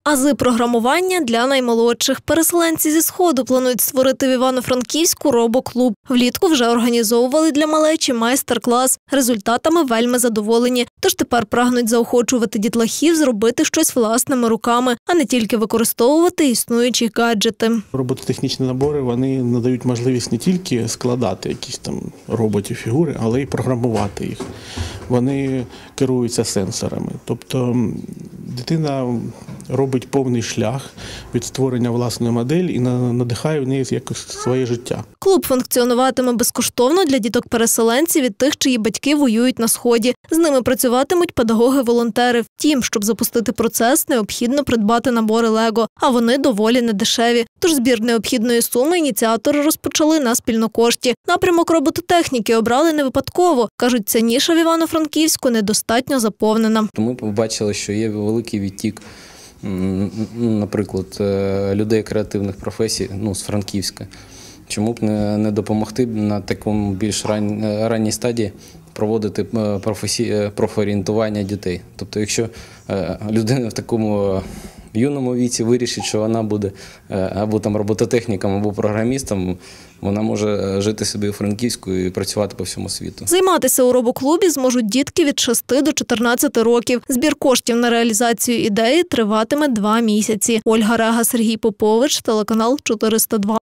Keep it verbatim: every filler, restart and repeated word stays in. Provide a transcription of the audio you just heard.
Ази програмування для наймолодших. Переселенці зі Сходу планують створити в Івано-Франківську робоклуб. Влітку вже організовували для малечі майстер-клас. Результатами вельми задоволені. Тож тепер прагнуть заохочувати дітлахів зробити щось власними руками, а не тільки використовувати існуючі гаджети. Робототехнічні набори, вони надають можливість не тільки складати якісь там роботів, фігури, але й програмувати їх. Вони керуються сенсорами. Тобто дитина робить повний шлях від створення власної моделі і надихає в неї якось своє життя. Клуб функціонуватиме безкоштовно для діток-переселенців від тих, чиї батьки воюють на Сході. З ними працюватимуть педагоги-волонтери. Втім, щоб запустити процес, необхідно придбати набори Лего, а вони доволі недешеві. Тож збір необхідної суми ініціатори розпочали на спільнокошті. Напрямок робототехніки обрали не випадково. Кажуть, ця ніша в Івано-Франківську недостатньо заповнена. Ми побачили, що є великий відтік, наприклад, людей креативних професій, ну, з Франківська. Чому б не допомогти на такому більш ран, ранній стадії проводити професій, профорієнтування дітей? Тобто, якщо людина в такому юному віці вирішить, що вона буде або там робототехніком, або програмістом, вона може жити собі у Франківську і працювати по всьому світу. Займатися у робоклубі зможуть дітки від шести до чотирнадцяти років. Збір коштів на реалізацію ідеї триватиме два місяці. Ольга Рега, Сергій Попович, телеканал чотириста два.